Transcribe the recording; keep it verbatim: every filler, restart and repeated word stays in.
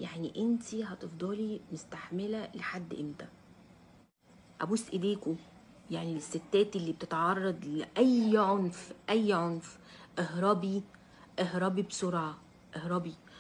يعني انتي هتفضلي مستحمله لحد امتى؟ ابوس ايديكوا، يعني للستات اللي بتتعرض لاي عنف، اي عنف، اهربي، اهربي بسرعه، اهربي.